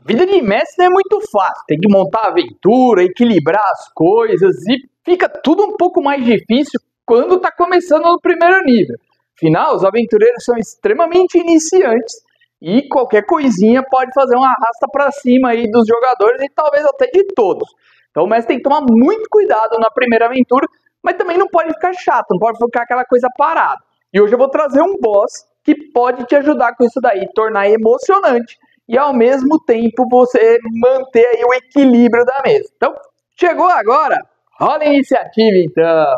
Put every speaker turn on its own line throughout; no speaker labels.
Vida de mestre não é muito fácil, tem que montar a aventura, equilibrar as coisas e fica tudo um pouco mais difícil quando está começando no primeiro nível. Afinal, os aventureiros são extremamente iniciantes e qualquer coisinha pode fazer uma arrasta para cima aí dos jogadores e talvez até de todos. Então o mestre tem que tomar muito cuidado na primeira aventura, mas também não pode ficar chato, não pode ficar aquela coisa parada. E hoje eu vou trazer um boss que pode te ajudar com isso daí, tornar emocionante e ao mesmo tempo você manter aí o equilíbrio da mesa. Então, chegou agora? Rola a iniciativa então!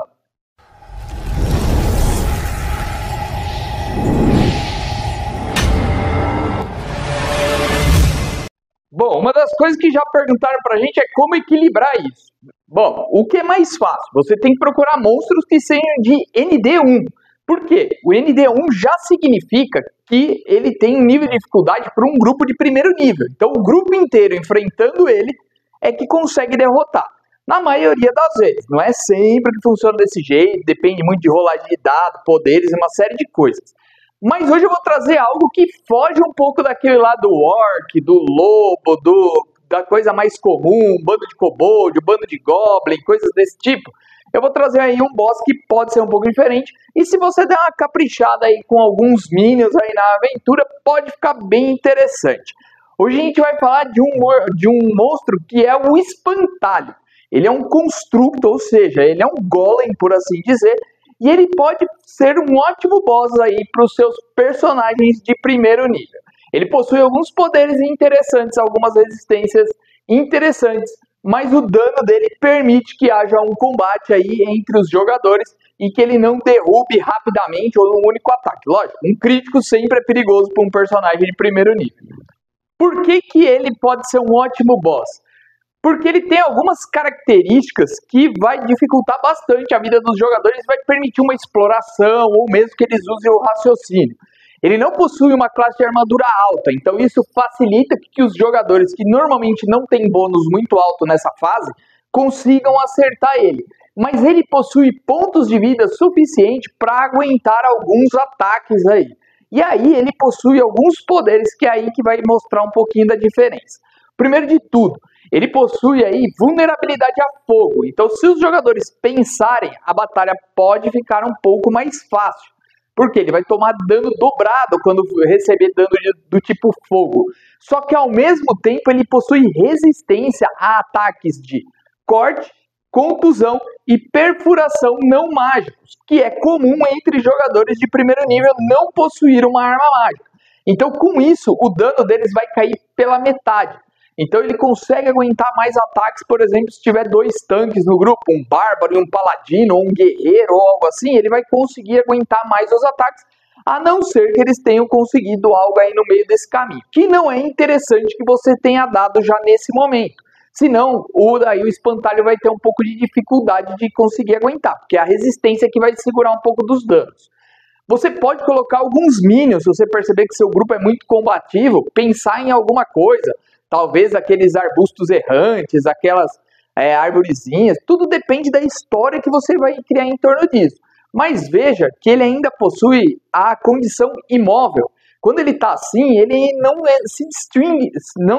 Bom, uma das coisas que já perguntaram pra gente é como equilibrar isso. Bom, o que é mais fácil? Você tem que procurar monstros que sejam de ND1. Por quê? O ND1 já significa que ele tem um nível de dificuldade para um grupo de primeiro nível. Então o grupo inteiro enfrentando ele é que consegue derrotar. Na maioria das vezes. Não é sempre que funciona desse jeito, depende muito de rolagem de dados, poderes e uma série de coisas. Mas hoje eu vou trazer algo que foge um pouco daquele lá do orc, do lobo, da coisa mais comum, bando de kobold, bando de goblin, coisas desse tipo. Eu vou trazer aí um boss que pode ser um pouco diferente. E se você der uma caprichada aí com alguns minions aí na aventura, pode ficar bem interessante. Hoje a gente vai falar de um monstro que é o Espantalho. Ele é um constructo, ou seja, ele é um golem, por assim dizer. E ele pode ser um ótimo boss aí para os seus personagens de primeiro nível. Ele possui alguns poderes interessantes, algumas resistências interessantes, mas o dano dele permite que haja um combate aí entre os jogadores e que ele não derrube rapidamente ou num único ataque. Lógico, um crítico sempre é perigoso para um personagem de primeiro nível. Por que ele pode ser um ótimo boss? Porque ele tem algumas características que vai dificultar bastante a vida dos jogadores e vai permitir uma exploração ou mesmo que eles usem o raciocínio. Ele não possui uma classe de armadura alta, então isso facilita que os jogadores que normalmente não têm bônus muito alto nessa fase consigam acertar ele. Mas ele possui pontos de vida suficiente para aguentar alguns ataques aí. E aí ele possui alguns poderes que é aí que vai mostrar um pouquinho da diferença. Primeiro de tudo, ele possui aí vulnerabilidade a fogo. Então se os jogadores pensarem, a batalha pode ficar um pouco mais fácil. Porque ele vai tomar dano dobrado quando receber dano do tipo fogo. Só que ao mesmo tempo ele possui resistência a ataques de corte, contusão e perfuração não mágicos, que é comum entre jogadores de primeiro nível não possuir uma arma mágica. Então com isso o dano deles vai cair pela metade. Então ele consegue aguentar mais ataques, por exemplo, se tiver dois tanques no grupo, um bárbaro e um paladino, ou um guerreiro, ou algo assim, ele vai conseguir aguentar mais os ataques, a não ser que eles tenham conseguido algo aí no meio desse caminho, que não é interessante que você tenha dado já nesse momento. Senão, o espantalho vai ter um pouco de dificuldade de conseguir aguentar, porque é a resistência que vai segurar um pouco dos danos. Você pode colocar alguns minions, se você perceber que seu grupo é muito combativo, pensar em alguma coisa. Talvez aqueles arbustos errantes, aquelas arvorezinhas, tudo depende da história que você vai criar em torno disso. Mas veja que ele ainda possui a condição imóvel. Quando ele está assim, ele não se distingue,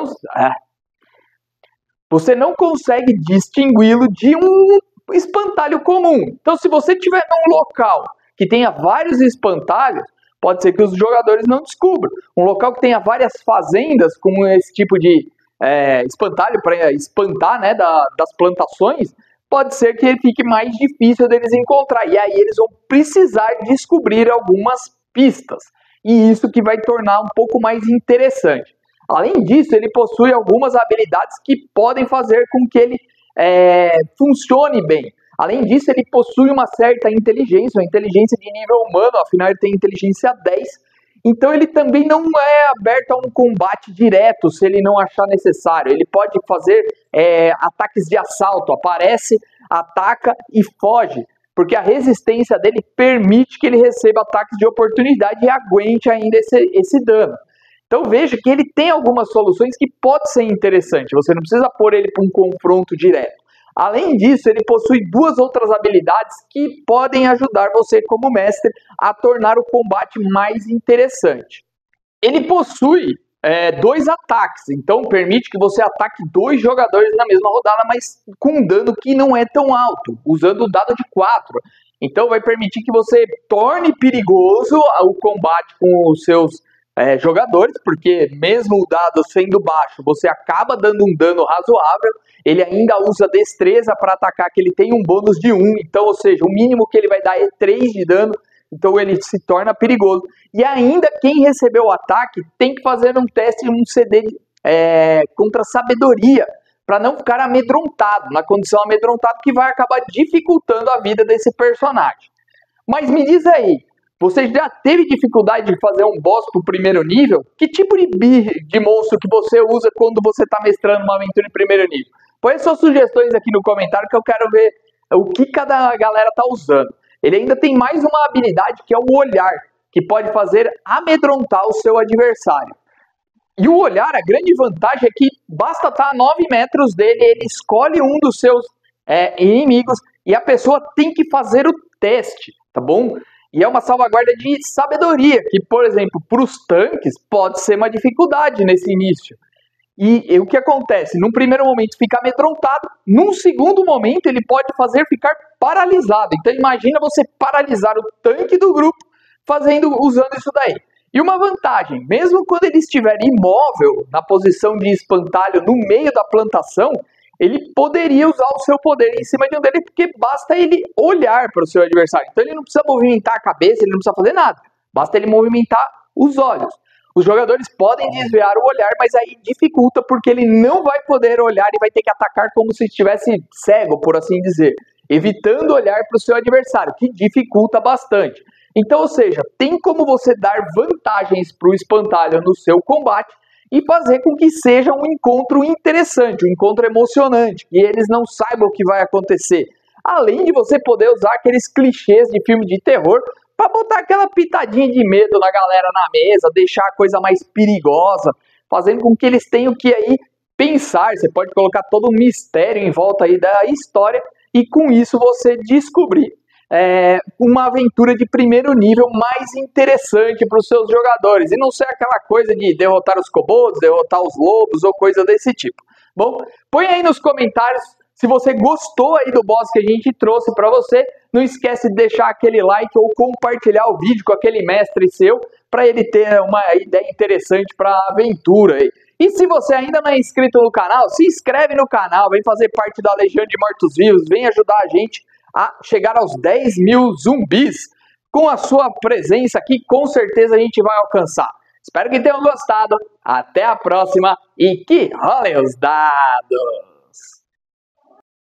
você não consegue distingui-lo de um espantalho comum. Então se você estiver num local que tenha vários espantalhos, pode ser que os jogadores não descubram. Um local que tenha várias fazendas, como esse tipo de espantalho para espantar, né, das plantações, pode ser que ele fique mais difícil deles encontrar. E aí eles vão precisar descobrir algumas pistas. E isso que vai tornar um pouco mais interessante. Além disso, ele possui algumas habilidades que podem fazer com que ele funcione bem. Além disso, ele possui uma certa inteligência, uma inteligência de nível humano, afinal ele tem inteligência 10. Então ele também não é aberto a um combate direto, se ele não achar necessário. Ele pode fazer ataques de assalto, aparece, ataca e foge, porque a resistência dele permite que ele receba ataques de oportunidade e aguente ainda esse dano. Então veja que ele tem algumas soluções que pode ser interessante, você não precisa pôr ele para um confronto direto. Além disso, ele possui duas outras habilidades que podem ajudar você como mestre a tornar o combate mais interessante. Ele possui 2 ataques. Então permite que você ataque 2 jogadores na mesma rodada, mas com um dano que não é tão alto, usando o dado de 4. Então vai permitir que você torne perigoso o combate com os seus jogadores, porque mesmo o dado sendo baixo, você acaba dando um dano razoável. Ele ainda usa destreza para atacar, que ele tem um bônus de 1, então, ou seja, o mínimo que ele vai dar é 3 de dano, então ele se torna perigoso. E ainda quem recebeu o ataque tem que fazer um teste, um CD contra sabedoria, para não ficar amedrontado, na condição amedrontado, que vai acabar dificultando a vida desse personagem. Mas me diz aí, você já teve dificuldade de fazer um boss pro primeiro nível? Que tipo de monstro que você usa quando você está mestrando uma aventura em primeiro nível? Põe suas sugestões aqui no comentário que eu quero ver o que cada galera tá usando. Ele ainda tem mais uma habilidade que é o olhar, que pode fazer amedrontar o seu adversário. E o olhar, a grande vantagem é que basta estar a 9 metros dele, ele escolhe um dos seus inimigos e a pessoa tem que fazer o teste, tá bom? E é uma salvaguarda de sabedoria, que, por exemplo, para os tanques pode ser uma dificuldade nesse início. E o que acontece? Num primeiro momento fica amedrontado, num segundo momento ele pode fazer ficar paralisado. Então imagina você paralisar o tanque do grupo usando isso daí. E uma vantagem, mesmo quando ele estiver imóvel, na posição de espantalho no meio da plantação, ele poderia usar o seu poder em cima de um dele, porque basta ele olhar para o seu adversário. Então ele não precisa movimentar a cabeça, ele não precisa fazer nada. Basta ele movimentar os olhos. Os jogadores podem desviar o olhar, mas aí dificulta, porque ele não vai poder olhar e vai ter que atacar como se estivesse cego, por assim dizer, evitando olhar para o seu adversário, que dificulta bastante. Então, ou seja, tem como você dar vantagens para o espantalho no seu combate e fazer com que seja um encontro interessante, um encontro emocionante, que eles não saibam o que vai acontecer. Além de você poder usar aqueles clichês de filme de terror para botar aquela pitadinha de medo na galera na mesa, deixar a coisa mais perigosa, fazendo com que eles tenham que aí pensar. Você pode colocar todo um mistério em volta aí da história e com isso você descobrir uma aventura de primeiro nível mais interessante para os seus jogadores, e não ser aquela coisa de derrotar os kobolds, derrotar os lobos ou coisa desse tipo. Bom, põe aí nos comentários se você gostou aí do boss que a gente trouxe para você. Não esquece de deixar aquele like ou compartilhar o vídeo com aquele mestre seu, para ele ter uma ideia interessante para a aventura aí. E se você ainda não é inscrito no canal, se inscreve no canal, vem fazer parte da Legião de Mortos-Vivos, vem ajudar a gente a chegar aos 10 mil zumbis. Com a sua presença aqui, com certeza a gente vai alcançar. Espero que tenham gostado. Até a próxima e que rolem os dados!